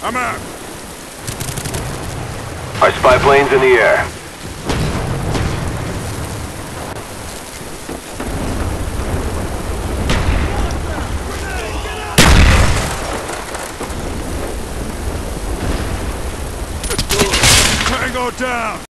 I'm out. Our spy plane's in the air. Tango down!